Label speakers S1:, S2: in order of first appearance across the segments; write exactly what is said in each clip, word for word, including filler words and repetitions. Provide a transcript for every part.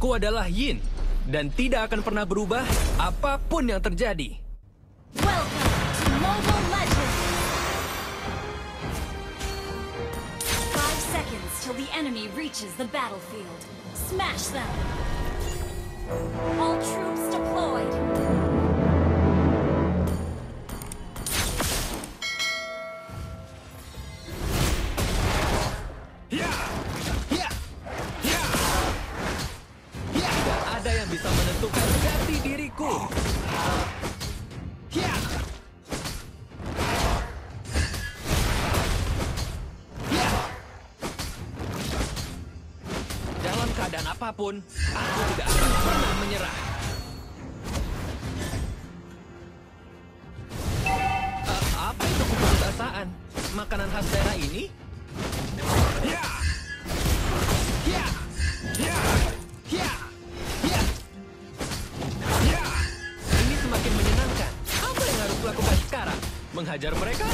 S1: Aku adalah Yin, dan tidak akan pernah berubah apapun yang terjadi.
S2: Welcome to Mobile Legends! Five seconds till the enemy reaches the battlefield. Smash them! All troops deployed!
S1: Tidak ada yang bisa menentukan jati diriku. Dalam keadaan apapun, aku tidak akan pernah menyerah. Eh, apa itu keputusasaan? Makanan khas daerah ini? Ini semakin menyenangkan. Apa yang harus kulakukan sekarang? Menghajar mereka?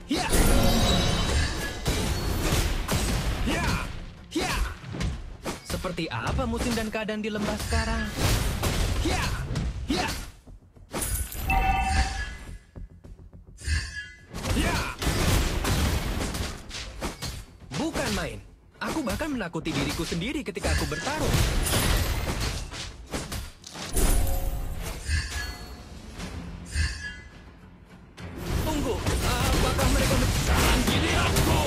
S1: Seperti apa musim dan keadaan di lembah sekarang? Bukan main. Aku bahkan menakuti diriku sendiri ketika aku bertarung. Tunggu, apakah mereka mencari diri aku?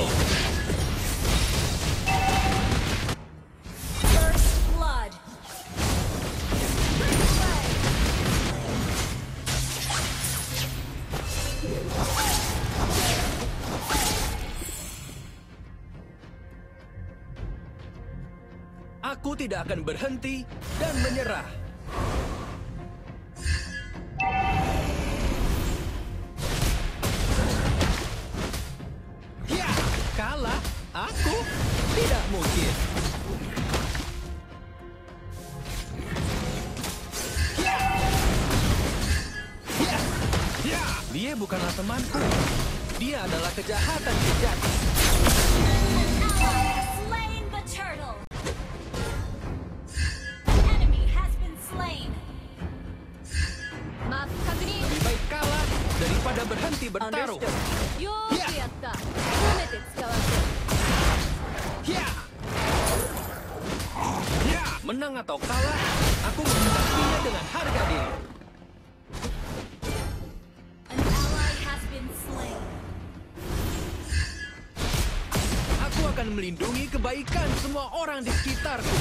S2: First Blood!
S1: Aku tidak akan berhenti dan menyerah. Kalah? Aku? Tidak mungkin. Dia bukanlah temanku. Dia adalah kejahatan sejati.
S2: An ally has slain the turtle! An enemy has been slain!
S1: Lebih baik kalah daripada berhenti bertarung. Menang atau kalah, aku menghadapinya dengan harga diri.
S2: An ally has been slain.
S1: Aku akan melindungi kebaikan semua orang di sekitarku.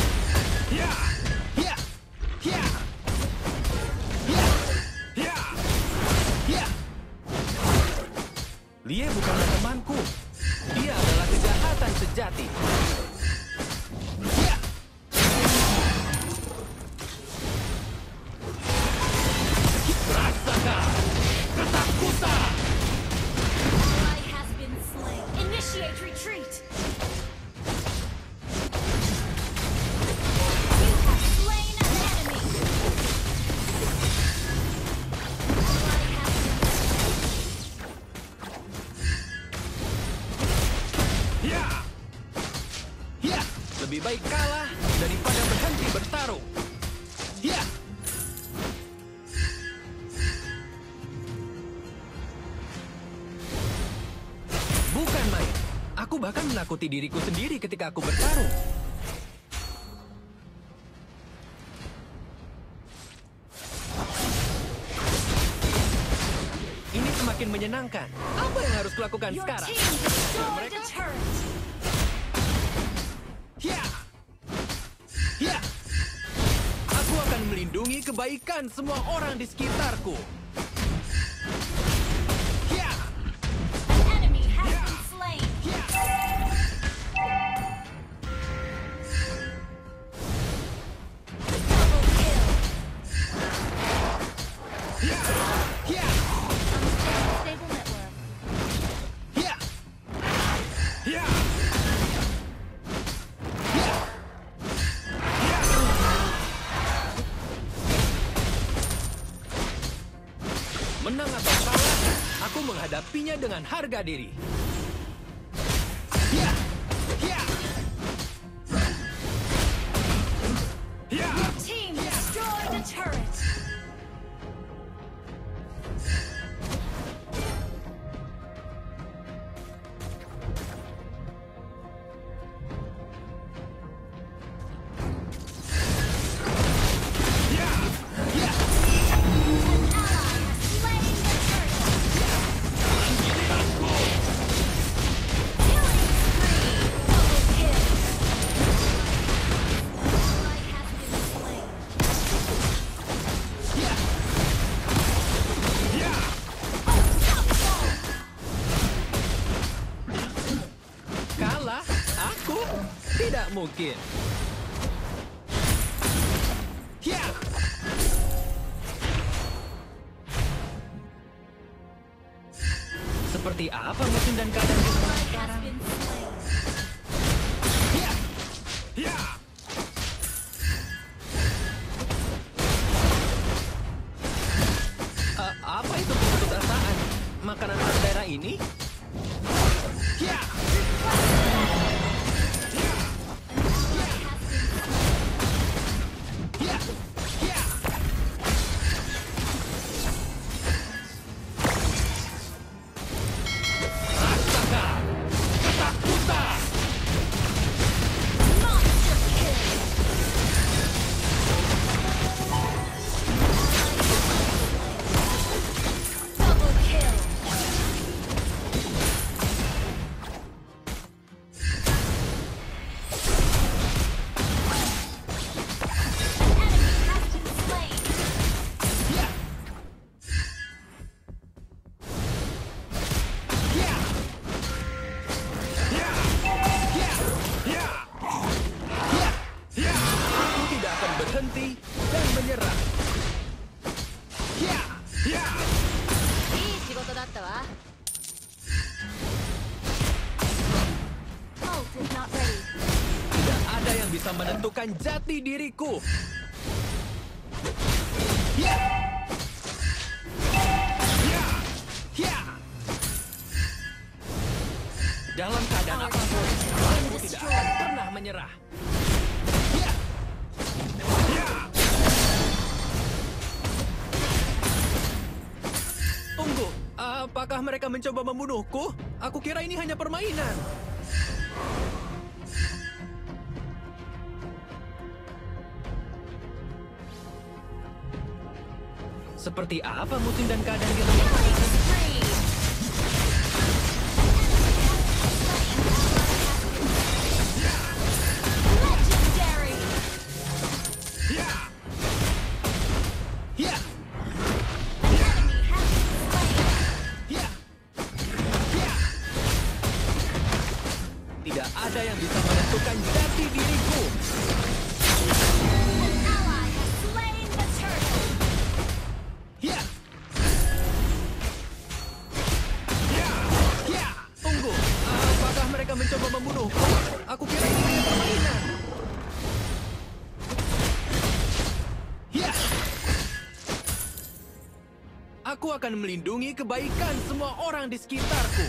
S1: Lie bukanlah temanku. Dia adalah kejahatan sejati. Rasakan ketakutan.
S2: Ally has been slain. Initiate retreat! You have slain an enemy! Ally has been
S1: Lebih baik kalah daripada berhenti bertarung. Bukan main. Aku bahkan menakuti diriku sendiri ketika aku bertarung. Ini semakin menyenangkan. Apa yang harus kulakukan
S2: Your
S1: sekarang?
S2: team destroyed
S1: Mereka?
S2: a turret!
S1: Aku akan melindungi kebaikan semua orang di sekitarku.
S2: An enemy has been slain! Double kill! Unstable network.
S1: Menang atau kalah, aku menghadapinya dengan harga diri. Aku tidak mungkin. Ya. Seperti apa musim dan keadaan kita sekarang? Ya. Ya. Uh, apa itu bentuk rasaan? Makanan khas daerah ini? Ya. Bisa menentukan jati diriku. Ya. Ya. Ya. Dalam keadaan apapun, aku tidak akan pernah menyerah. Ya. Ya. Tunggu, apakah mereka mencoba membunuhku? Aku kira ini hanya permainan. Seperti apa musim dan keadaan kita sekarang? Tidak ada yang bisa menentukan jati diriku. Mencoba membunuhku. Aku kira ini hanya permainan. Ya. Aku akan melindungi kebaikan semua orang di sekitarku.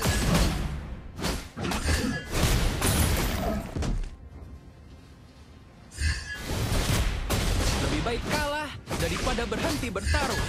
S1: Lebih baik kalah daripada berhenti bertarung.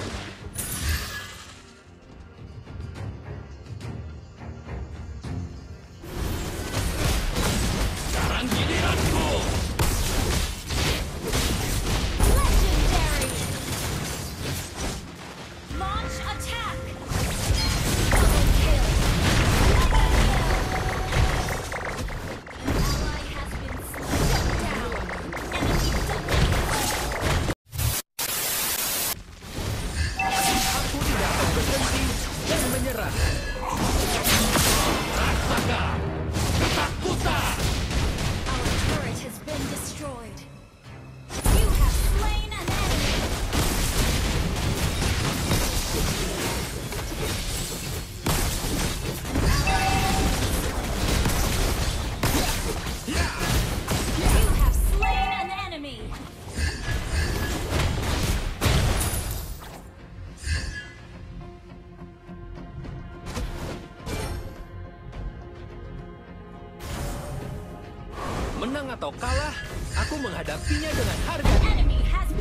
S1: Menang atau kalah, aku menghadapinya dengan harga diri.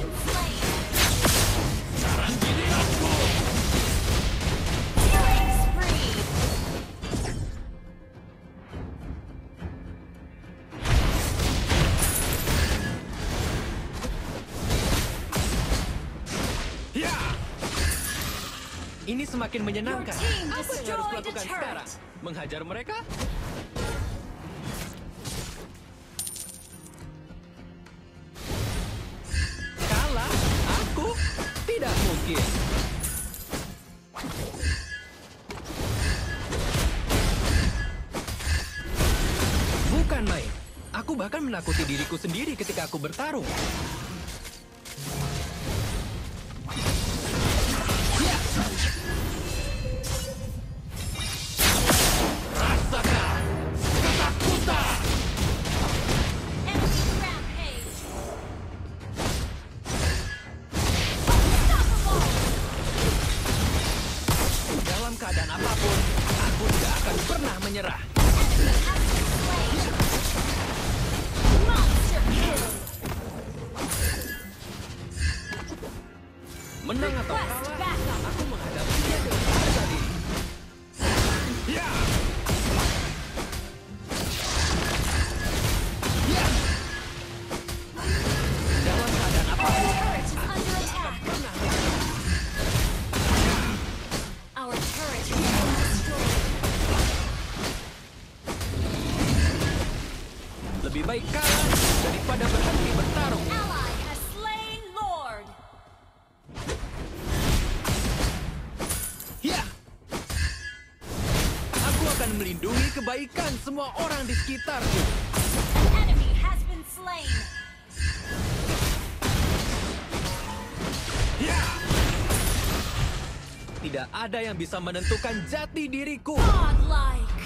S1: Sekarang giliranku. Ya. Ini semakin menyenangkan. Apa yang harus kulakukan sekarang? Menghajar mereka? Tidak mungkin. Bukan main. Aku bahkan menakuti diriku sendiri ketika aku bertarung. Ya. Rasakan ketakutan.
S2: Enemy rampage. Unstoppable.
S1: Dalam keadaan apapun, aku tidak akan pernah menyerah.
S2: Enemy has been slain. Monster kill.
S1: Menang atau
S2: Request
S1: kalah,
S2: backup.
S1: aku menghadapinya dengan harga diri. Ya. Ya. Dalam keadaan apapun,
S2: Our turret is
S1: aku
S2: under
S1: tidak akan
S2: attack.
S1: pernah menyerah.
S2: Our turret has been destroyed.
S1: Lebih baik kalah daripada berhenti bertarung.
S2: Ally has slain Lord.
S1: Ya. Aku akan melindungi kebaikan semua orang di sekitarku.
S2: An enemy has been slain.
S1: Ya. Tidak ada yang bisa menentukan jati diriku.
S2: Godlike.